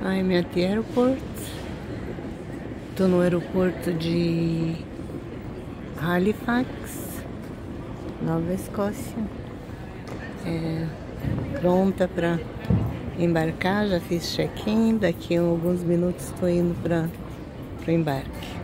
I'm at the airport. Tô no aeroporto de Halifax, Nova Escócia. Pronta para embarcar, já fiz check-in. Daqui a alguns minutos estou indo para o embarque.